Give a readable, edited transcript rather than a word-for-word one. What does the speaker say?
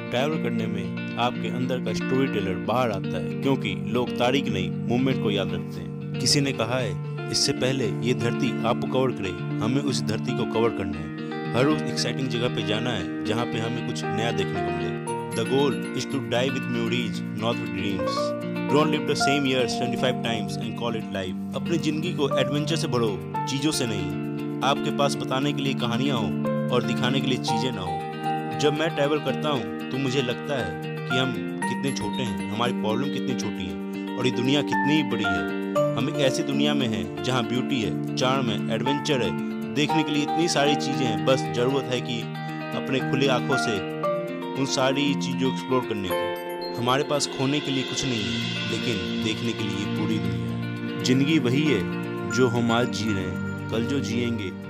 Travel करने में आपके अंदर का स्टोरी टेलर बाहर आता है, क्योंकि लोग तारीख नहीं मूवमेंट को याद रखते हैं। किसी ने कहा है, इससे पहले ये धरती आपको कवर करे, हमें उस धरती को कवर करना है। हर उस एक्साइटिंग जगह पे जाना है जहाँ पे हमें कुछ नया देखने को मिले। The goal is to die with memories, not with dreams. Don't live the same years 25 times and call it life. अपनी जिंदगी को एडवेंचर से भरो, चीजों से नहीं। आपके पास बताने के लिए कहानियां हो और दिखाने के लिए चीजें ना हो। जब मैं ट्रैवल करता हूँ तो मुझे लगता है कि हम कितने छोटे हैं, हमारी प्रॉब्लम कितनी छोटी है और ये दुनिया कितनी बड़ी है। हम एक ऐसी दुनिया में हैं जहाँ ब्यूटी है, चार्म है, एडवेंचर है, देखने के लिए इतनी सारी चीजें हैं। बस जरूरत है कि अपने खुली आंखों से उन सारी चीजों को एक्सप्लोर करने की। हमारे पास खोने के लिए कुछ नहीं है, लेकिन देखने के लिए पूरी दुनिया है। जिंदगी वही है जो हम आज जी रहे हैं, कल जो जिएंगे